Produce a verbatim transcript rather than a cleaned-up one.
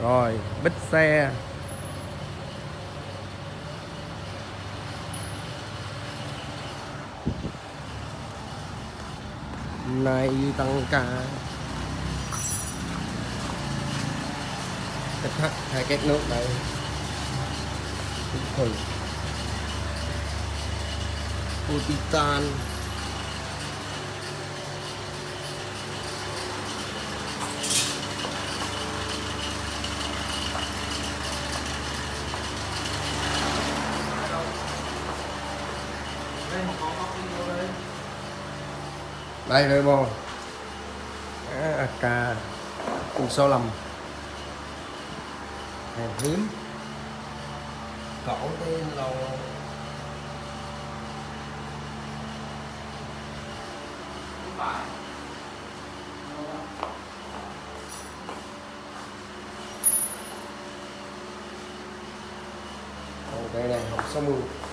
Rồi bít xe. Này tăng ca cách thắt hai két nước đây. Thử Titan. Đây rồi bò a ca cùng số lầm hàng hiếm cẩu tên lâu. Đây này, sáu mươi.